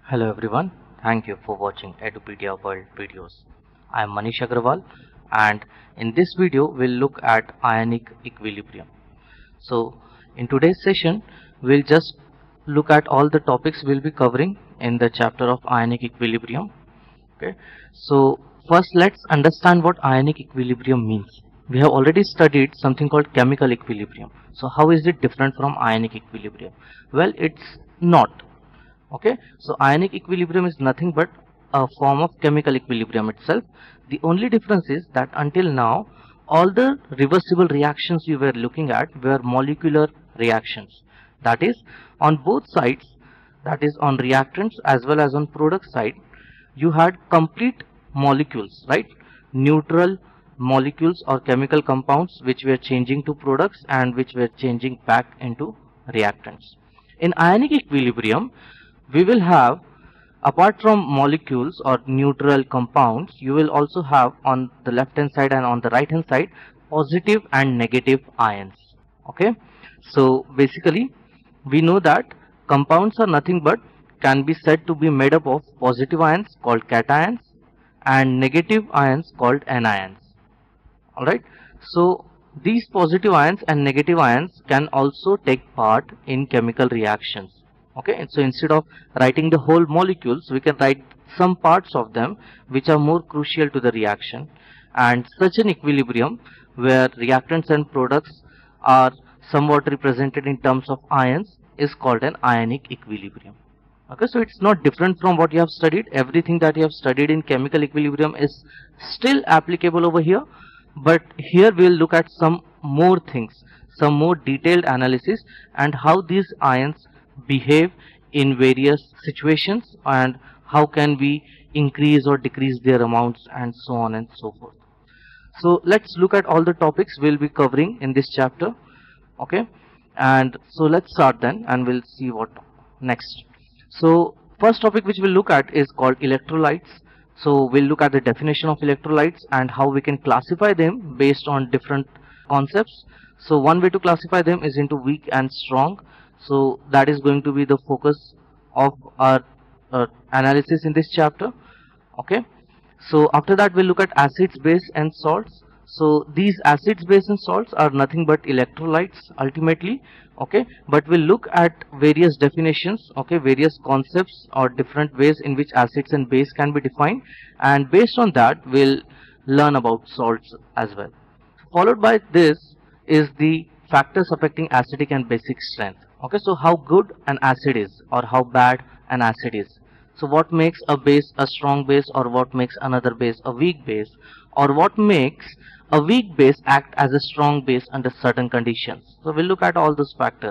Hello everyone, thank you for watching Edupedia World videos. I am Manish Agrawal and in this video we'll look at ionic equilibrium. So in today's session we'll just look at all the topics we'll be covering in the chapter of ionic equilibrium. Okay, so first let's understand what ionic equilibrium means. We have already studied something called chemical equilibrium. So how is it different from ionic equilibrium? Well, it's not. Okay, so ionic equilibrium is nothing but a form of chemical equilibrium itself. The only difference is that until now all the reversible reactions you were looking at were molecular reactions, that is on both sides, that is on reactants as well as on product side you had complete molecules, right? Neutral molecules or chemical compounds which were changing to products and which were changing back into reactants. In ionic equilibrium we will have, apart from molecules or neutral compounds, you will also have on the left hand side and on the right hand side positive and negative ions. Okay, so basically we know that compounds are nothing but can be said to be made up of positive ions called cations and negative ions called anions. Alright, so these positive ions and negative ions can also take part in chemical reactions. Okay, and so instead of writing the whole molecules we can write some parts of them which are more crucial to the reaction, and such an equilibrium where reactants and products are somewhat represented in terms of ions is called an ionic equilibrium. Okay, so it's not different from what you have studied. Everything that you have studied in chemical equilibrium is still applicable over here, but here we'll look at some more things, some more detailed analysis and how these ions behave in various situations and how can we increase or decrease their amounts and so on and so forth. So let's look at all the topics we'll be covering in this chapter. Okay, and so let's start then and we'll see what next. So first topic which we'll look at is called electrolytes. So we'll look at the definition of electrolytes and how we can classify them based on different concepts. So one way to classify them is into weak and strong. So that is going to be the focus of our analysis in this chapter. Okay, so after that we'll look at acids, base and salts. So these acids, base and salts are nothing but electrolytes ultimately. Okay, but we'll look at various definitions, okay, various concepts or different ways in which acids and base can be defined, and based on that we'll learn about salts as well. Followed by this is the factors affecting acidic and basic strength. Okay, so how good an acid is or how bad an acid is. So what makes a base a strong base, or what makes another base a weak base, or what makes a weak base act as a strong base under certain conditions. So we'll look at all those factors.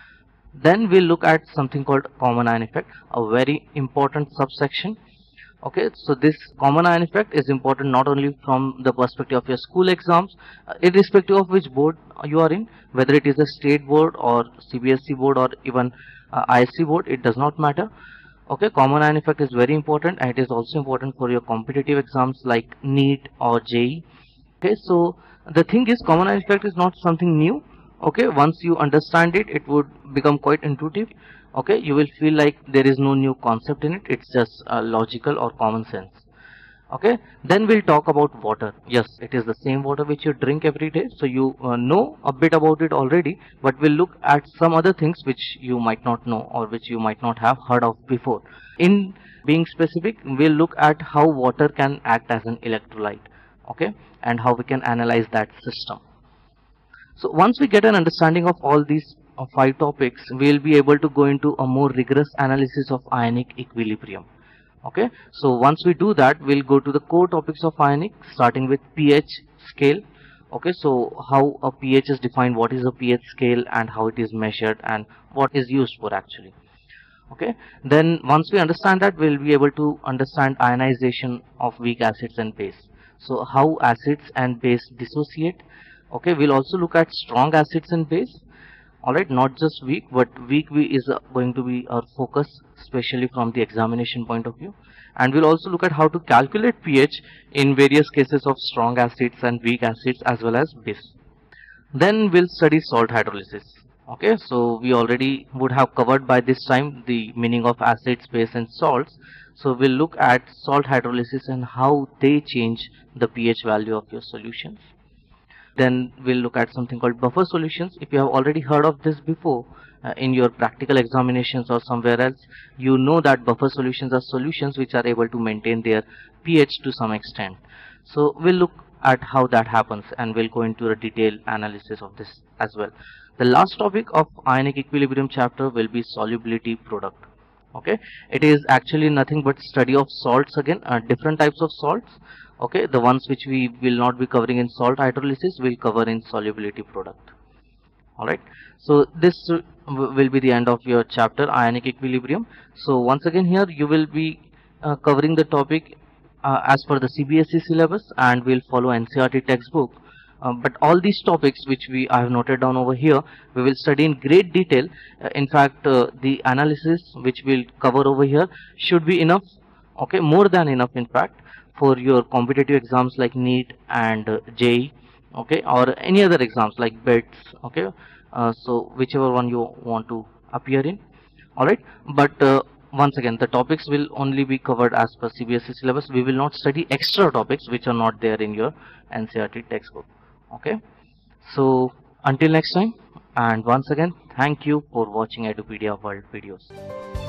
Then we'll look at something called common ion effect, a very important subsection. Okay, so this common ion effect is important not only from the perspective of your school exams, irrespective of which board you are in, whether it is a state board or CBSE board or even ISC board, it does not matter. Okay, common ion effect is very important and it is also important for your competitive exams like NEET or JEE. Okay, so the thing is, common ion effect is not something new. Okay, once you understand it, it would become quite intuitive. Okay, you will feel like there is no new concept in it, it's just logical or common sense. Okay, then we'll talk about water. Yes, it is the same water which you drink every day, so you know a bit about it already, but we'll look at some other things which you might not know or which you might not have heard of before. In being specific, we'll look at how water can act as an electrolyte, okay, and how we can analyze that system. So once we get an understanding of all these 5 topics, we'll be able to go into a more rigorous analysis of ionic equilibrium. Okay, so once we do that, we'll go to the core topics of ionic, starting with pH scale. Okay, so how a pH is defined, what is a pH scale and how it is measured and what is used for actually. Okay, then once we understand that, we'll be able to understand ionization of weak acids and base. So how acids and base dissociate. Okay, we'll also look at strong acids and base. Alright, not just weak, but weak is going to be our focus, especially from the examination point of view. And we'll also look at how to calculate pH in various cases of strong acids and weak acids as well as base. Then we'll study salt hydrolysis. Okay, so we already would have covered by this time the meaning of acids, base and salts. So we'll look at salt hydrolysis and how they change the pH value of your solutions. Then we'll look at something called buffer solutions. If you have already heard of this before in your practical examinations or somewhere else, you know that buffer solutions are solutions which are able to maintain their pH to some extent. So we'll look at how that happens, and we'll go into a detailed analysis of this as well. The last topic of ionic equilibrium chapter will be solubility product. Okay, it is actually nothing but study of salts again, different types of salts. Okay, the ones which we will not be covering in salt hydrolysis will cover in solubility product. All right, so this will be the end of your chapter ionic equilibrium. So once again here you will be covering the topic as per the CBSE syllabus, and we'll follow NCERT textbook. But all these topics which I have noted down over here, we will study in great detail. In fact, the analysis which we'll cover over here should be enough, okay, more than enough in fact, for your competitive exams like NEET and JEE, okay, or any other exams like BETS, okay. So whichever one you want to appear in. All right, but once again the topics will only be covered as per CBSE syllabus. We will not study extra topics which are not there in your NCERT textbook. Okay, so until next time, and once again thank you for watching Edupedia World videos.